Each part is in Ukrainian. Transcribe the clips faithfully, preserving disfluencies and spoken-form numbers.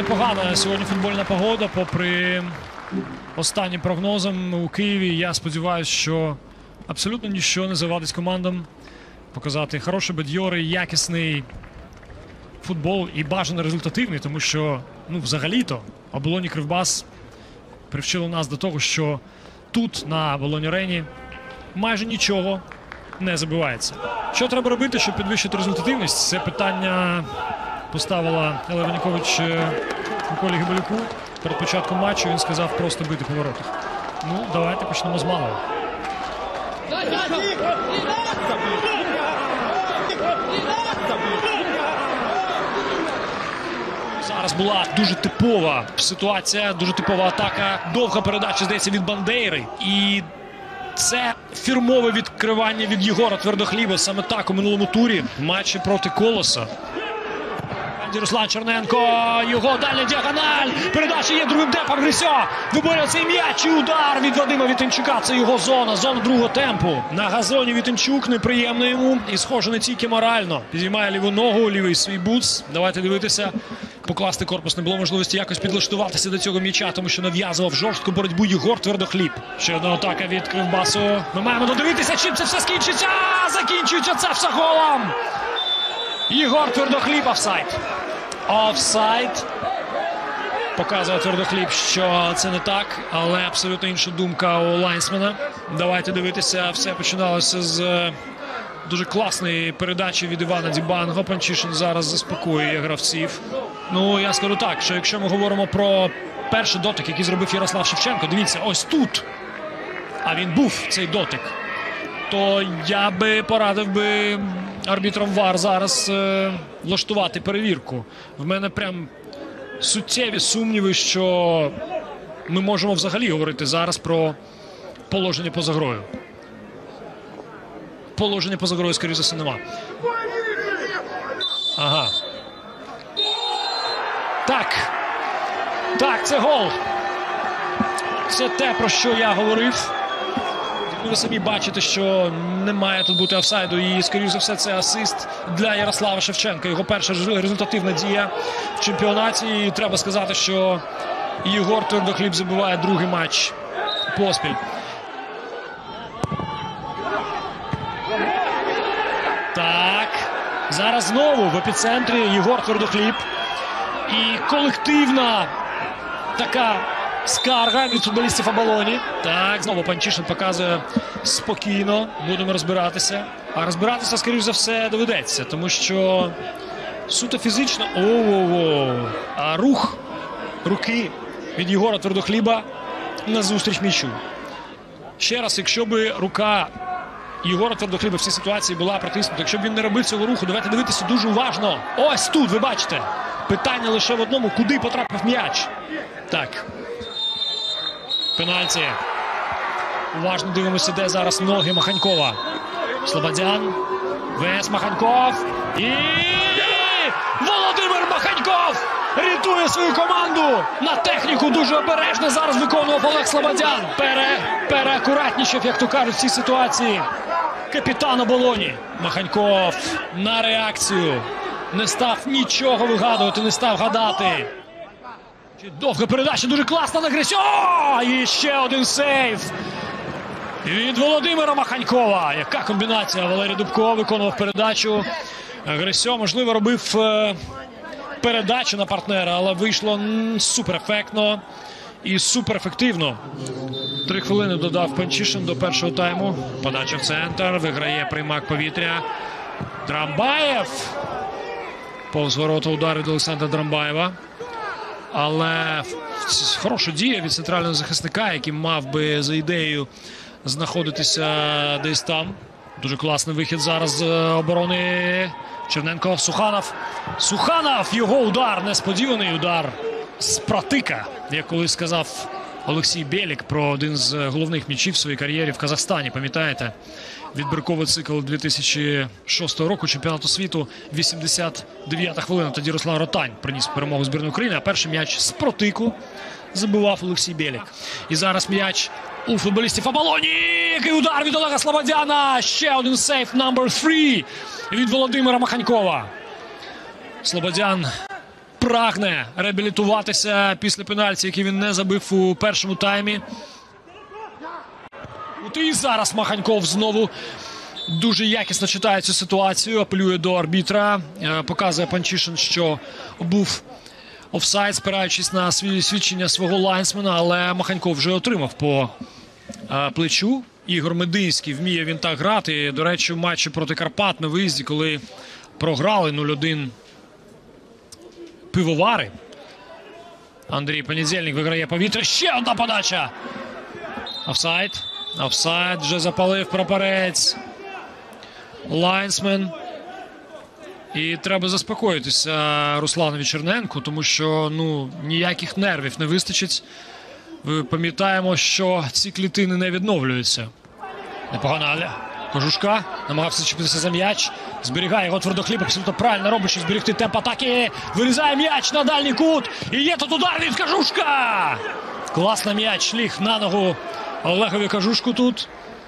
непогана сьогодні футбольна погода, попри останнім прогнозам у Києві. Я сподіваюся, що абсолютно нічого не завадить командам показати хороший, бадьорий, якісний футбол і бажано результативний, тому що, ну, взагалі-то, Оболонь і Кривбас привчили нас до того, що тут, на Оболонь-арені, майже нічого не забивається. Що треба робити, щоб підвищити результативність? Це питання поставила Елла Ванікович Миколі Гибалюку перед початком матчу. Він сказав просто бити по воротах. Ну, давайте почнемо з малого. Зараз була дуже типова ситуація, дуже типова атака. Довга передача, здається, від Бандейри. І це фірмове відкривання від Єгора Твердохліба. Саме так у минулому турі в матчі проти Колоса. Руслан Черненко, його дальня діагональ. Передача є другим темпом. Грисьо виборює цей м'яч і удар від Вадима Вітенчука. Це його зона, зона другого темпу. На газоні Вітенчук, неприємно йому. І схоже не тільки морально. Підіймає ліву ногу, лівий свій бутс. Давайте дивитися. Покласти корпус не було можливості якось підлаштуватися до цього м'яча, тому що нав'язував жорстку боротьбу Єгор Твердохліб. Ще одна атака від Кривбасу. Ми маємо додивитися, чим це все скінчиться. Закінчується це все голом. Єгор Твердохліб, офсайд. Офсайд. Показує Твердохліб, що це не так, але абсолютно інша думка у лайнсмена. Давайте дивитися. Все починалося з дуже класної передачі від Івана Дібанго. Панчишин зараз заспокоює гравців. Ну, я скажу так, що якщо ми говоримо про перший дотик, який зробив Ярослав Шевченко, дивіться, ось тут, а він був, цей дотик, то я би порадив би арбітрам ВАР зараз е, влаштувати перевірку. В мене прям суттєві сумніви, що ми можемо взагалі говорити зараз про положення поза грою. Положення поза грою, скоріше за все, нема. Ага. Так. Так, це гол. Це те, про що я говорив. Ви самі бачите, що не має тут бути офсайду. І, скоріше за все, це асист для Ярослава Шевченка. Його перша результативна дія в чемпіонаті. І треба сказати, що Єгор Твердохліб забиває другий матч поспіль. Так. Зараз знову в епіцентрі Єгор Твердохліб. І колективна така скарга від футболістів Оболоні. Так, знову Панчишин показує спокійно. Будемо розбиратися. А розбиратися, скоріш за все, доведеться. Тому що суто фізично... О-о-о! А рух руки від Єгора Твердохліба назустріч м'ячу. Ще раз, якщо би рука Єгора Твердохліба в цій ситуації була притиснута, якщо б він не робив цього руху, давайте дивитися дуже уважно. Ось тут, ви бачите. Питання лише в одному, куди потрапив м'яч. Так. Пенальті. Уважно дивимося, де зараз ноги Маханькова. Слободян. ВС Маханьков. І Володимир Маханьков рятує свою команду. На техніку дуже обережно зараз виконував Олег Слободян. Пере, переакуратнішав, як то кажуть, в цій ситуації капітан Оболоні. Маханьков на реакцію. Не став нічого вигадувати, не став гадати. Довга передача, дуже класна на Грисьо. І ще один сейв від Володимира Маханькова. Яка комбінація. Валерій Дубко виконував передачу. Грисьо, можливо, робив передачу на партнера, але вийшло супер ефектно і супер ефективно. Три хвилини додав Панчишин до першого тайму. Подача в центр, виграє приймак повітря. Драмбаєв. Повз ворота удар від Олександра Драмбаєва. Але хороша дія від центрального захисника, який мав би за ідеєю знаходитися десь там. Дуже класний вихід зараз з оборони. Черненко, Суханов. Суханов! Його удар, несподіваний удар з протика, як колись сказав Олексій Бєлік про один з головних м'ячів в своїй кар'єрі в Казахстані. Пам'ятаєте? Відбірковий цикл дві тисячі шостого року чемпіонату світу, вісімдесят дев'ята хвилина. Тоді Руслан Ротань приніс перемогу збірної України, а перший м'яч з протику забивав Олексій Бєлік. І зараз м'яч у футболістів Оболоні. Який удар від Олега Слободяна. Ще один сейф номер три від Володимира Маханькова. Слободян прагне реабілітуватися після пенальті, який він не забив у першому таймі. От і зараз Маханьков знову дуже якісно читає цю ситуацію, апелює до арбітра, показує Панчишин, що був офсайд, спираючись на свідчення свого лайнсмена, але Маханьков вже отримав по плечу. Ігор Мединський, вміє він так грати. До речі, в матчі проти Карпат на виїзді, коли програли нуль один пивовари, Андрій Понедільник виграє повітря. Ще одна подача. Офсайд. Офсайд вже запалив прапорець. Лайнсмен. І треба заспокоїтися Русланові Черненку, тому що ну, ніяких нервів не вистачить. Пам'ятаємо, що ці клітини не відновлюються. Непогано Кожушка намагався чіпитися за м'яч. Зберігає його Твердохліб. Абсолютно правильно робить, щоб зберегти темп атаки. Вирізає м'яч на дальній кут. І є тут удар від Кожушка. Класно м'яч ліг на ногу Олегові Кожушку тут.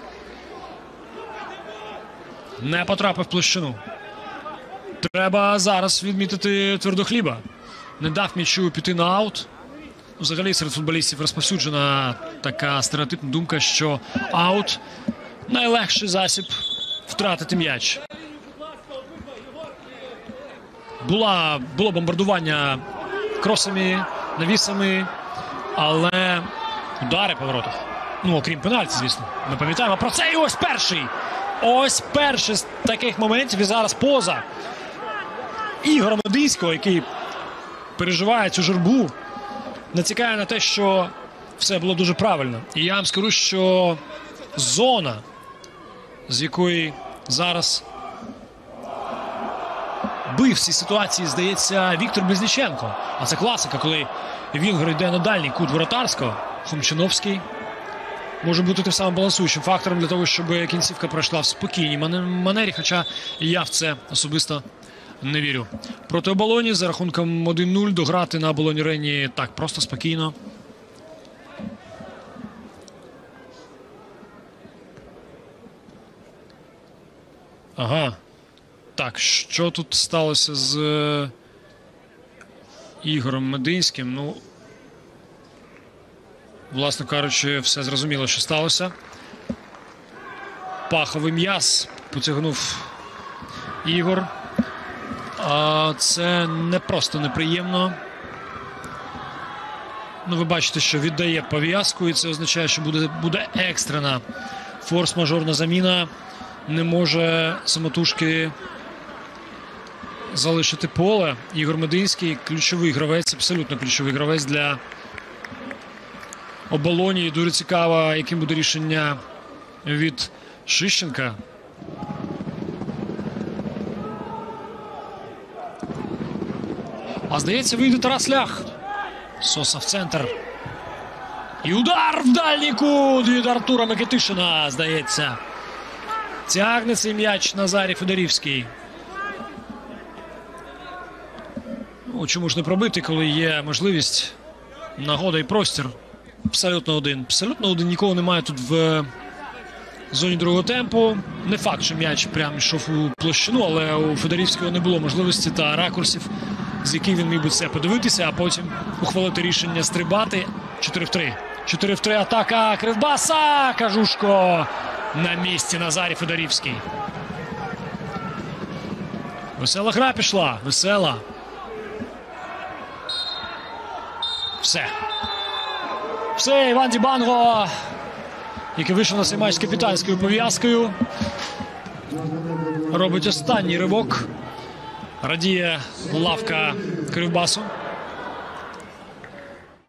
Не потрапив в площину. Треба зараз відмітити Твердохліба. Не дав м'ячу піти на аут. Взагалі серед футболістів розповсюджена така стереотипна думка, що аут – найлегший засіб втратити м'яч. Була, було бомбардування кросами, навісами, але удари по воротах. Ну, окрім пенальті, звісно. Ми пам'ятаємо про це. І ось перший. Ось перший з таких моментів. І зараз поза Ігоря Мединського, який переживає цю журбу, натякає на те, що все було дуже правильно. І я вам скажу, що зона, з якої зараз бив в цій ситуації, здається, Віктор Близніченко. А це класика, коли Вінгер йде на дальній кут воротарського. Хомчиновський може бути тим самим балансуючим фактором для того, щоб кінцівка пройшла в спокійній манері, хоча я в це особисто не вірю. Проти Оболоні за рахунком один нуль дограти на Оболоні Арені так просто, спокійно. Ага. Так, що тут сталося з е, Ігорем Мединським? Ну, власне кажучи, все зрозуміло, що сталося. Паховий м'яз потягнув Ігор. А це не просто неприємно. Ну, ви бачите, що віддає пов'язку, і це означає, що буде, буде екстрена форс-мажорна заміна. Не може самотужки залишити поле. Ігор Мединський – ключовий гравець, абсолютно ключовий гравець для Оболоні. І дуже цікаво, яким буде рішення від Шищенка. А здається, вийде Тарас Лях. Соса в центр. І удар в дальній кут від Артура Микитишина, здається. Тягне цей м'яч Назарій Федорівський. Ну, чому ж не пробити, коли є можливість, нагода і простір. Абсолютно один. Абсолютно один. Нікого немає тут в зоні другого темпу. Не факт, що м'яч прямо йшов у площину, але у Федорівського не було можливості та ракурсів, з яких він міг би це подивитися, а потім ухвалити рішення стрибати. чотири в три. чотири в три атака Кривбаса. Кажушко на місці. Назарій Федорівський. Весела гра пішла. Весела. Все. Все, Іван Дібанго, який вийшов на цей матч з капітанською пов'язкою, робить останній ривок. Радіє лавка Кривбасу.